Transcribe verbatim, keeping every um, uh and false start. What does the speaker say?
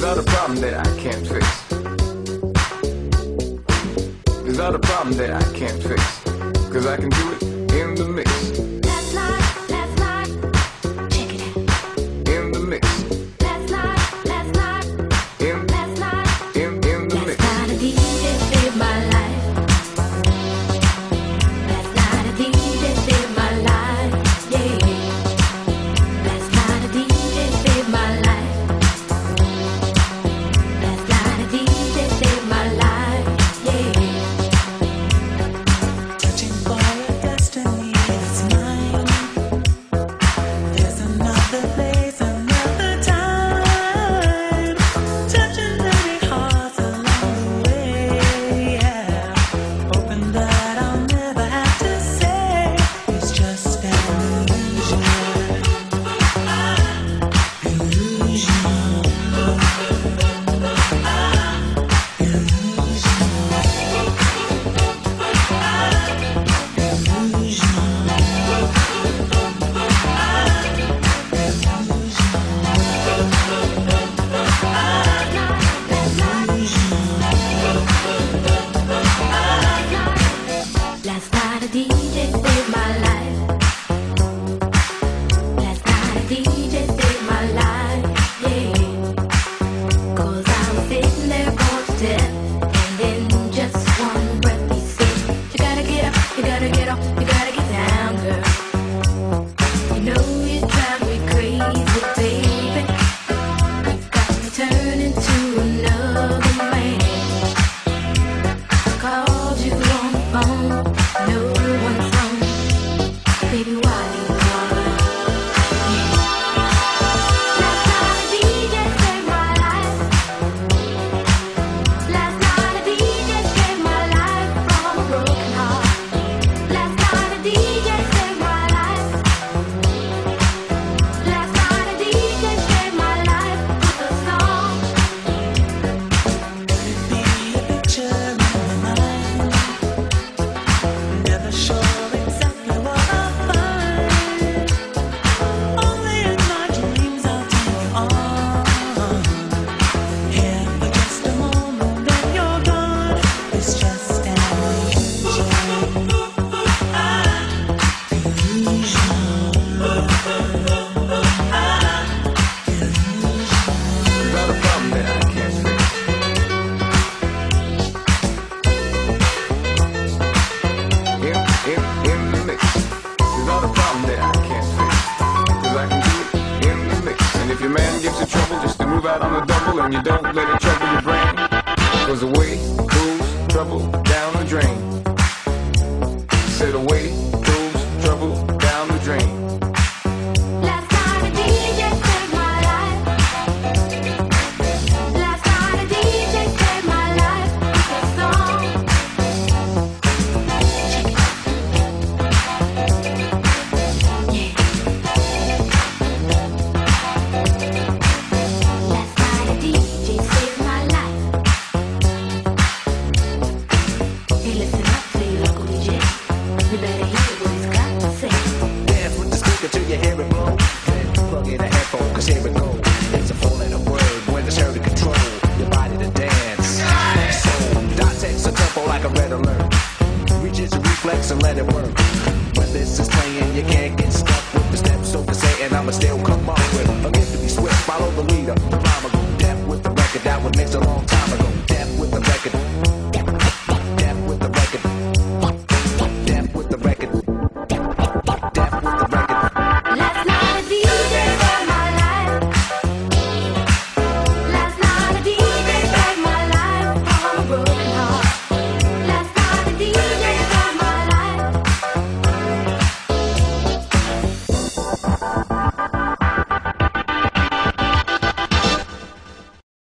not a problem that I can't fix. There's not a problem that I can't fix. Cause I can do it in the mix. Last night, last night, check it out. In the mix. Last night, last night, In, last night, in, in the last mix. night a D J saved my life. Last night a D J saved my life, yeah. Last night a D J saved my life. Last night a D J saved my life, yeah. Searching for a destiny that's mine. There's another place, another time. Touching dirty hearts along the way, yeah. Hoping that I'll never have to say it's just an illusion. Last night a D J saved my life. Last night a D J saved my life, yeah. Cause I was sitting there bored to death, and in just one breath he said, you gotta get up, you gotta get off, you gotta get down, girl. You know you drive me crazy, baby. You've got me turning to another man. Called you on the phone, no one's home. Baby, why do you call? Yeah. Last night a D J saved my life. Last night a D J saved my life from a broken heart. Last night a D J saved my life. Last night a D J saved my life with a song. Be a picture in my mind. Never sure exactly what I'll find. Only in my dreams I'll take you on. Here for just a moment, then you're gone. It's just an illusion. There's not a problem that I can't fix. In, in, in the mix. There's not a problem that I can't fix. Cause I can do it in the mix. And if your man gives you trouble just to move out on the double, and you don't let it trouble your brain, cause away goes trouble down the drain. Said away goes trouble down the drain. Last night a D J saved my life. Last night a D J saved my life with a song. Check it out. Yeah. Last night a D J saved my life. Hey, listen up to your local D J. You better hear what he's got to say. Dance with the speaker till you hear it blow. Then plug in a headphone, cause here it go. It's a four-letter word when it's heard to control your body to dance. So, dot text a tempo like a red alert. Reaches a reflex and let it work. When this is playing, you can't get stuck with the steps, so to say, and I'ma still come up with a gift to be swift. Follow the leader, the rhyme will go deaf with the record that would mix a